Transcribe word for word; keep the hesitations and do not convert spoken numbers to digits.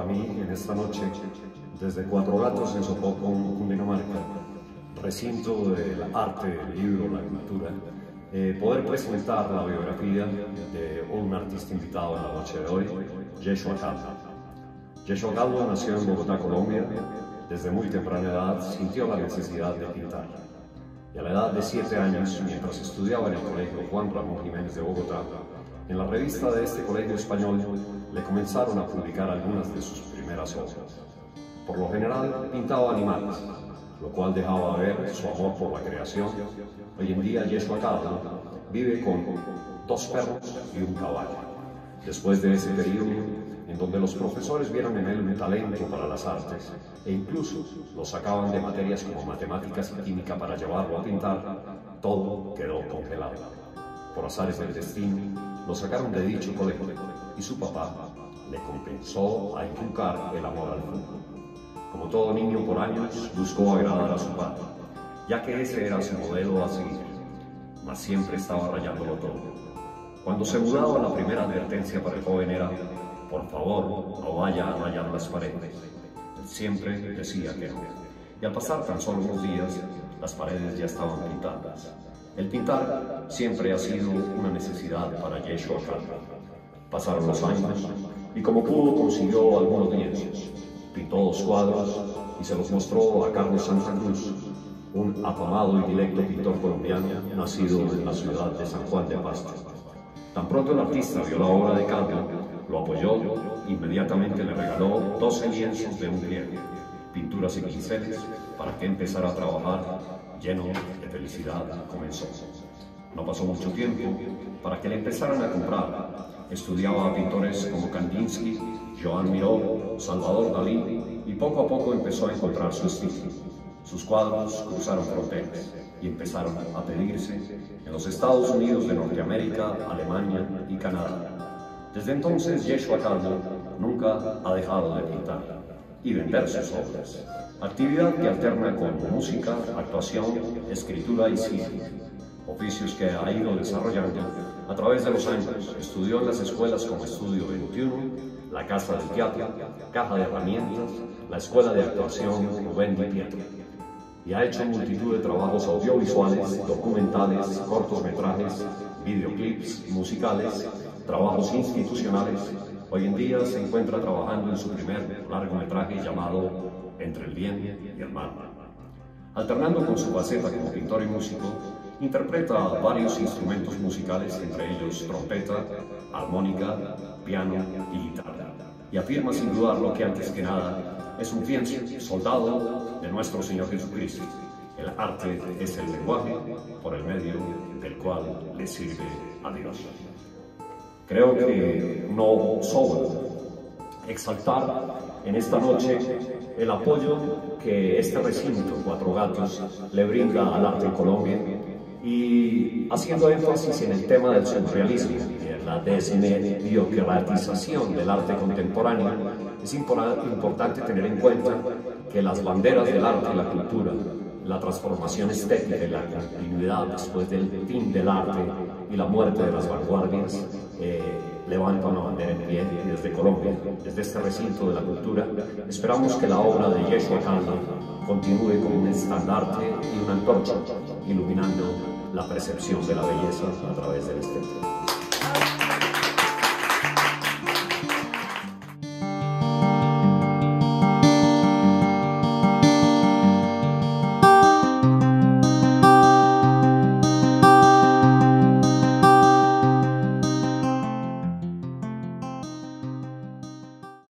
para mí en esta noche, desde Cuatro Gatos en Sopocón, Cundinamarca, recinto del arte, del libro, la cultura, eh, poder presentar la biografía de un artista invitado en la noche de hoy, Yeshua Calvo. Yeshua Calvo nació en Bogotá, Colombia. Desde muy temprana edad sintió la necesidad de pintar. Y a la edad de siete años, mientras estudiaba en el colegio Juan Ramón Jiménez de Bogotá, en la revista de este colegio español le comenzaron a publicar algunas de sus primeras obras. Por lo general pintaba animales, lo cual dejaba ver su amor por la creación. Hoy en día Yeshua Calvo vive con dos perros y un caballo. Después de ese periodo, en donde los profesores vieron en él un talento para las artes e incluso lo sacaban de materias como matemáticas y química para llevarlo a pintar, todo quedó congelado. Por azares del destino, lo sacaron de dicho colegio y su papá le compensó a inculcar el amor al fútbol. Como todo niño por años, buscó agradar a su padre, ya que ese era su modelo a seguir, mas siempre estaba rayándolo todo. Cuando se mudaba, la primera advertencia para el joven era: por favor, no vaya a rayar las paredes. Él siempre decía que no. Y al pasar tan solo unos días, las paredes ya estaban pintadas. El pintar siempre ha sido una necesidad para Yeshua Calvo. Pasaron los años y como pudo consiguió algunos lienzos. Pintó dos cuadros y se los mostró a Carlos Santa Cruz, un afamado y directo pintor colombiano nacido en la ciudad de San Juan de Pasto. Tan pronto el artista vio la obra de Calvo, lo apoyó, inmediatamente le regaló doce lienzos de un pliego, pinturas y pinceles para que empezara a trabajar. Lleno de felicidad comenzó. No pasó mucho tiempo para que le empezaran a comprar. Estudiaba a pintores como Kandinsky, Joan Miró, Salvador Dalí y poco a poco empezó a encontrar su estilo. Sus cuadros cruzaron fronteras y empezaron a pedirse en los Estados Unidos de Norteamérica, Alemania y Canadá. Desde entonces, Yeshua Calvo nunca ha dejado de pintar y vender sus obras, actividad que alterna con música, actuación, escritura y cine, oficios que ha ido desarrollando a través de los años. Estudió en las escuelas como Estudio veintiuno, la Casa del Teatro, Caja de Herramientas, la Escuela de Actuación Rubén Di Pietro, y ha hecho multitud de trabajos audiovisuales, documentales, cortometrajes, videoclips, musicales, trabajos institucionales. Hoy en día se encuentra trabajando en su primer largometraje llamado Entre el bien y el mal. Alternando con su faceta como pintor y músico, interpreta varios instrumentos musicales, entre ellos trompeta, armónica, piano y guitarra. Y afirma sin dudarlo que antes que nada es un fiel soldado de nuestro Señor Jesucristo. El arte es el lenguaje por el medio del cual le sirve a Dios. Creo que no sobra exaltar en esta noche el apoyo que este recinto Cuatro Gatos le brinda al arte en Colombia, y haciendo énfasis en el tema del surrealismo y en la desmediocratización del arte contemporáneo. Es importante tener en cuenta que las banderas del arte y la cultura, la transformación estética y la continuidad después del fin del arte y la muerte de las vanguardias, eh, levanta una bandera en pie. Y desde Colombia, desde este recinto de la cultura, esperamos que la obra de Yeshua Calvo continúe como un estandarte y una antorcha, iluminando la percepción de la belleza a través del estético.